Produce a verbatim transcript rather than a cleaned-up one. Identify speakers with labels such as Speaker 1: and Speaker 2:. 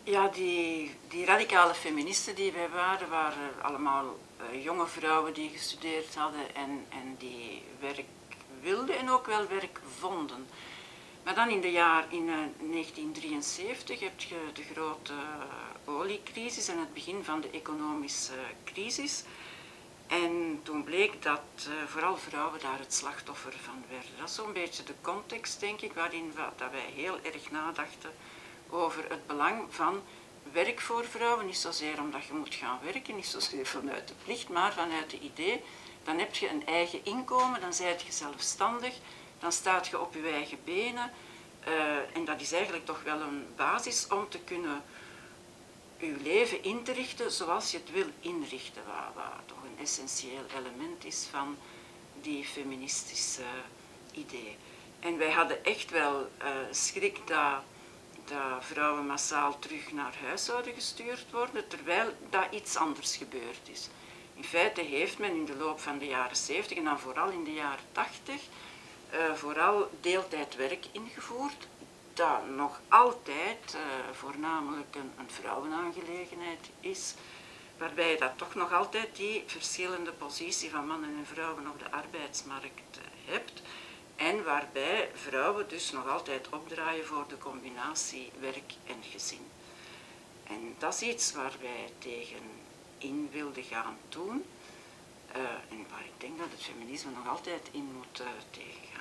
Speaker 1: Ja, die, die radicale feministen die wij waren, waren allemaal uh, jonge vrouwen die gestudeerd hadden en, en die werk wilden en ook wel werk vonden. Maar dan in, de jaar, in uh, negentien drieënzeventig heb je de grote uh, oliecrisis en het begin van de economische uh, crisis. En toen bleek dat uh, vooral vrouwen daar het slachtoffer van werden. Dat is zo'n beetje de context, denk ik, waarin we, dat wij heel erg nadachten over het belang van werk voor vrouwen. Niet zozeer omdat je moet gaan werken, niet zozeer vanuit de plicht, maar vanuit het idee, dan heb je een eigen inkomen, dan ben je zelfstandig, dan staat je op je eigen benen. Uh, en dat is eigenlijk toch wel een basis om te kunnen je leven in te richten zoals je het wil inrichten, wat, wat toch een essentieel element is van die feministische idee. En wij hadden echt wel uh, schrik dat, dat vrouwen massaal terug naar huis zouden gestuurd worden, terwijl dat iets anders gebeurd is. In feite heeft men in de loop van de jaren zeventig en dan vooral in de jaren tachtig uh, vooral deeltijdwerk ingevoerd, dat nog altijd uh, voornamelijk een, een vrouwenaangelegenheid is, waarbij je dat toch nog altijd die verschillende positie van mannen en vrouwen op de arbeidsmarkt uh, hebt en waarbij vrouwen dus nog altijd opdraaien voor de combinatie werk en gezin. En dat is iets waar wij tegen in wilden gaan doen uh, en waar ik denk dat het feminisme nog altijd in moet uh, tegengaan.